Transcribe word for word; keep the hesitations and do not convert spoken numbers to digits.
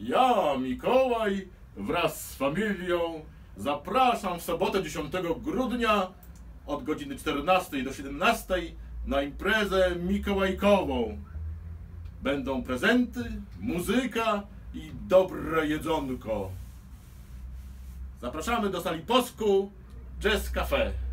Ja, Mikołaj, wraz z familią zapraszam w sobotę dziesiątego grudnia od godziny czternastej do siedemnastej na imprezę mikołajkową. Będą prezenty, muzyka i dobre jedzonko. Zapraszamy do sali Posku Jazz Cafe.